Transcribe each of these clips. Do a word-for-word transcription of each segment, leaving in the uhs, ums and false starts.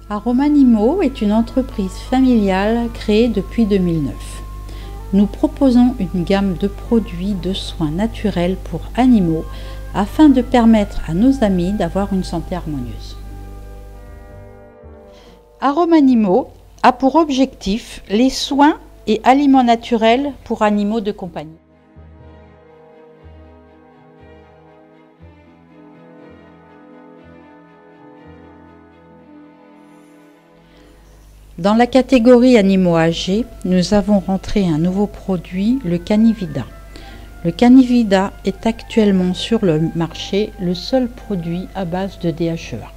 Aromanimo est une entreprise familiale créée depuis deux mille neuf. Nous proposons une gamme de produits de soins naturels pour animaux afin de permettre à nos amis d'avoir une santé harmonieuse. Aromanimo a pour objectif les soins et aliments naturels pour animaux de compagnie. Dans la catégorie animaux âgés, nous avons rentré un nouveau produit, le Canivida. Le Canivida est actuellement sur le marché le seul produit à base de D H E A.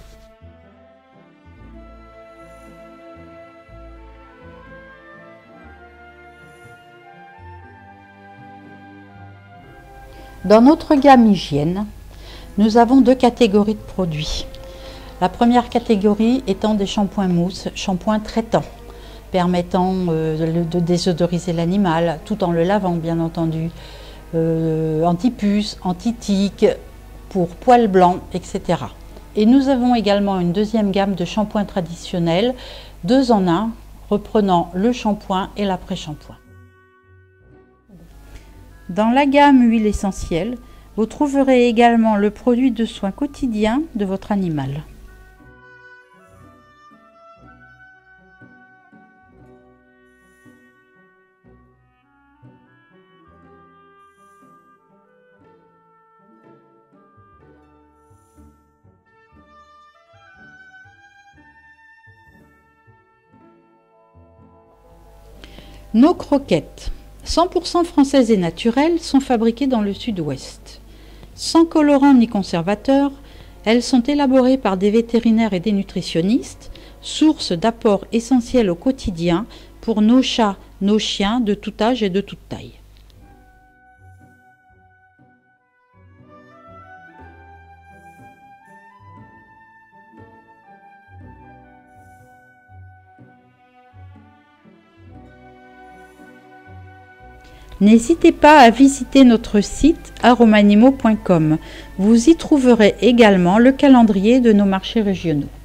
Dans notre gamme hygiène, nous avons deux catégories de produits. La première catégorie étant des shampoings mousse, shampoings traitants, permettant euh, de désodoriser l'animal tout en le lavant bien entendu, euh, anti-puce, anti-tique, pour poils blancs, et cetera. Et nous avons également une deuxième gamme de shampoings traditionnels, deux en un, reprenant le shampoing et l'après-shampoing. Dans la gamme huile essentielle, vous trouverez également le produit de soin quotidien de votre animal. Nos croquettes, cent pour cent françaises et naturelles, sont fabriquées dans le sud-ouest. Sans colorants ni conservateurs, elles sont élaborées par des vétérinaires et des nutritionnistes, source d'apports essentiels au quotidien pour nos chats, nos chiens de tout âge et de toute taille. N'hésitez pas à visiter notre site aromanimo point com. Vous y trouverez également le calendrier de nos marchés régionaux.